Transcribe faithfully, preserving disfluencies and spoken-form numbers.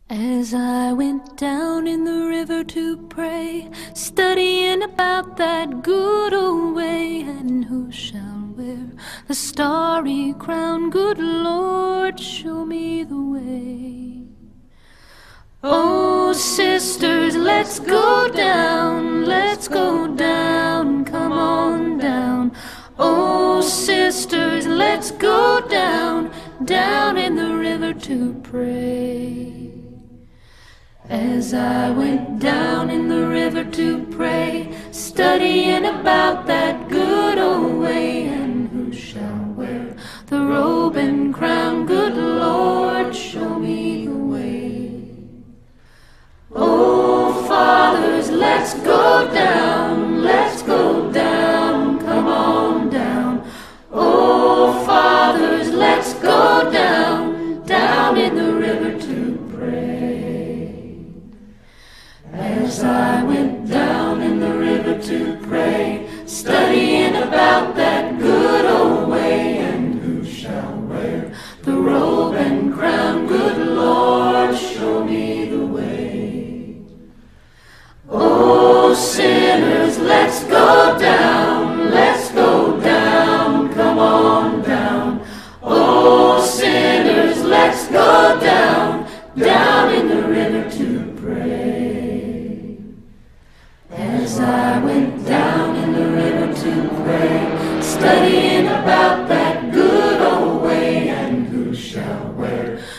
As I went down in the river to pray, studying about that good old way, and who shall wear the starry crown? Good Lord, show me the way. Oh, sisters, let's go down, let's go down, come on down. Oh, sisters, let's go down, down in the river to pray. As I went down in the river to pray, studying about that good old way, and who shall wear the robe and crown? Good Lord, show me the way. Oh, fathers, let's go down, let's go down, come on down. Oh, fathers, let's go down, down in the river to pray. As I went down in the river to pray, studying about that good old way, and who shall wear the robe and crown? Good Lord, show me the way. Oh, sinners, let's go down, let's go down, come on down. Oh, sinners, let's go down, down in the river to pray. As I went down in the river to pray, studying about that good old way, and who shall wear